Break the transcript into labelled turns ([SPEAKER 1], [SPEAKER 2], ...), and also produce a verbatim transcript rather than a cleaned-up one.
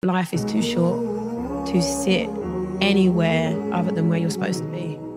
[SPEAKER 1] life is too short to sit anywhere other than where you're supposed to be.